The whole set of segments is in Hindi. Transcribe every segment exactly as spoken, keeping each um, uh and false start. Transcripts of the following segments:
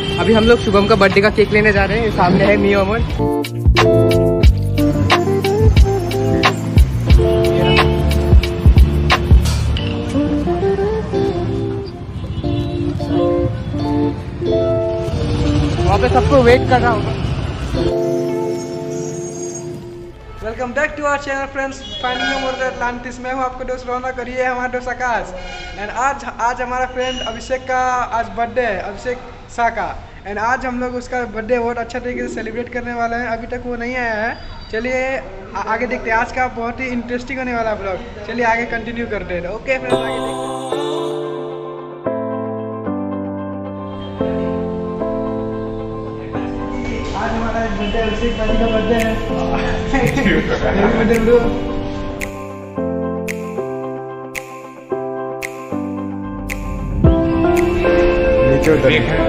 अभी हम लोग शुभम का बर्थडे का केक लेने जा रहे हैं। सामने है मी अमन। वहाँ पे सबको वेट कर रहा होगा। Welcome back to our channel friends, finding more Atlantis. मैं हूँ आपको दोस्त रौनक और ये है हमारा दोस्त आकाश। एंड आज आज हमारा फ्रेंड अभिषेक का आज बर्थडे है, अभिषेक शाह का। एंड आज हम लोग उसका बर्थडे बहुत अच्छा तरीके से सेलिब्रेट करने वाले हैं। अभी तक वो नहीं आया है। चलिए आगे देखते हैं। आज का बहुत ही इंटरेस्टिंग होने वाला ब्लॉग। चलिए आगे कंटिन्यू करते हैं। ओके फ्रेंड्स, आगे देखते हैं। आज हमारा बर्थडे अभिषेक भाई का बर्थडे है। Happy birthday bro. नीचे उतर।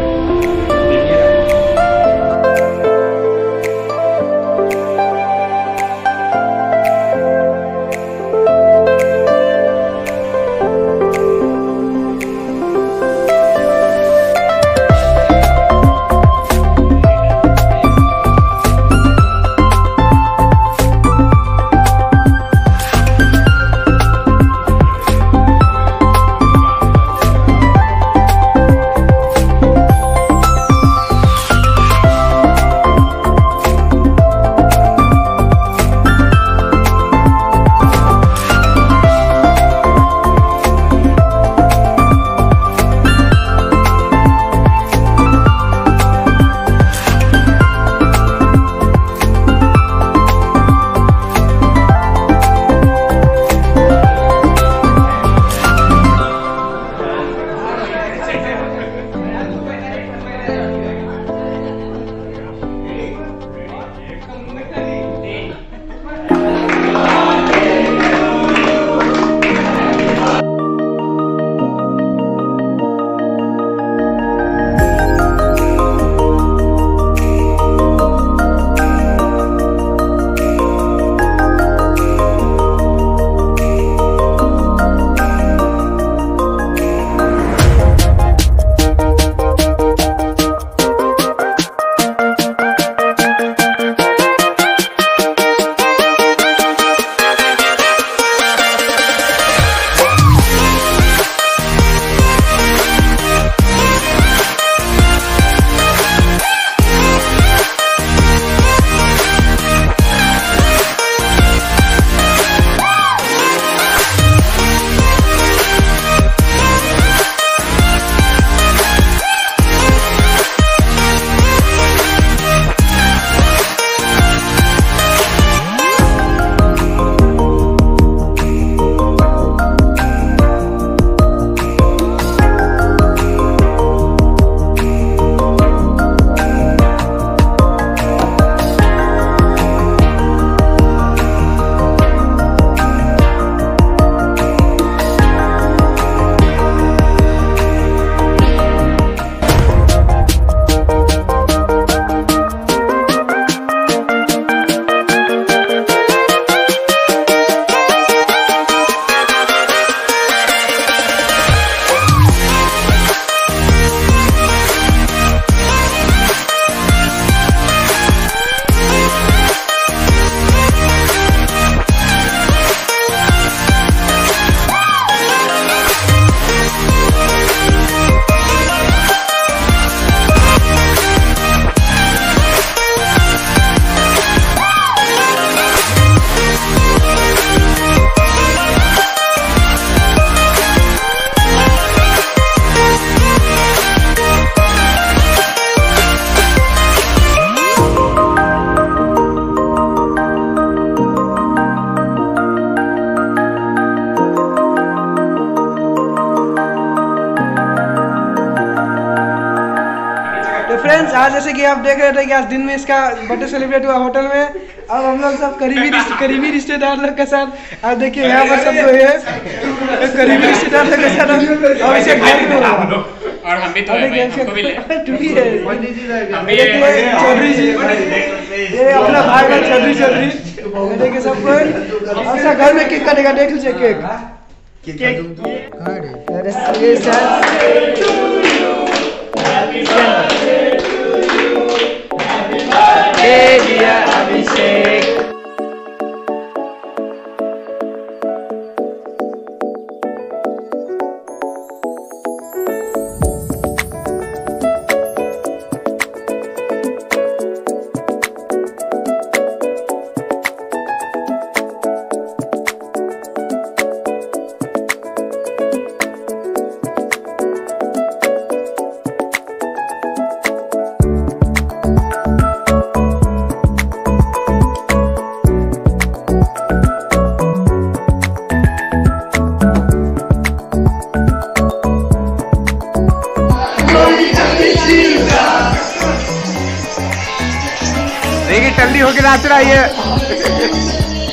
फ्रेंड्स आज जैसे कि आप देख रहे थे कि आज दिन में इसका बर्थडे सेलिब्रेट हुआ होटल में। अब हम लोग सब करीबी करीबी रिश्तेदार लोग के साथ आप देखिए यहाँ पर सब लोग है करीबी रिश्तेदार लोग के साथ और इसे घर पे और हम भी तो है हमको भी ले टूटी है चौधरी जी, ये अपना भाई है चौधरी चौधरी देखिए सब कोई अच्छा घर में केक काटेगा। देख लीजिए केक केक अरे ये सर रेडी होके नाच रहा है।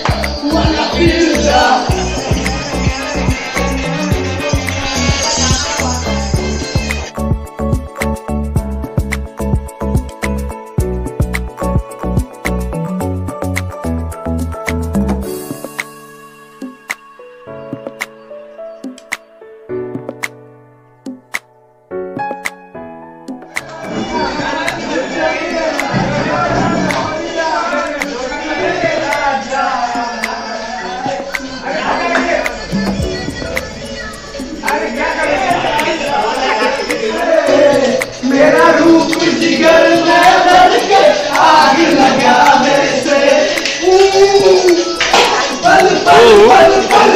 मेरा रूप जिगर में लड़के आग लगा वैसे पल पल पल पल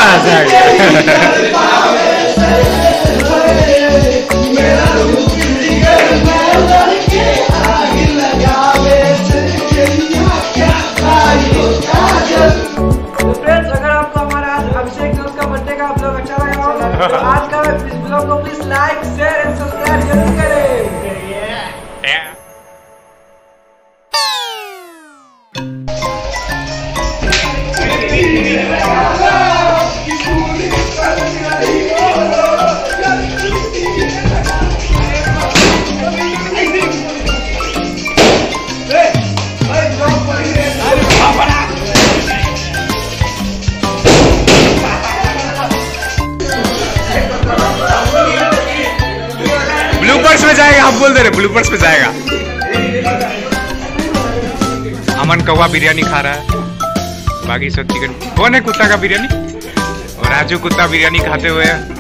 मेरा रूप जिगर में लड़के आग लगा वैसे क्या भाई काजल। तो फ्रेंड्स, अगर आपको हमारा आज अभिषेक दोस्त का बर्थडे का ब्लॉग अच्छा लगा हो तो आज का इस ब्लॉग को please like share and subscribe जरूर करें। ब्लूपर्स में जाएगा, आप बोल दे रहे ब्लूपर्स में जाएगा। अमन कौवा बिरयानी खा रहा है, बाकी सब चिकन। कौन है कुत्ता का बिरयानी? और राजू कुत्ता बिरयानी खाते हुए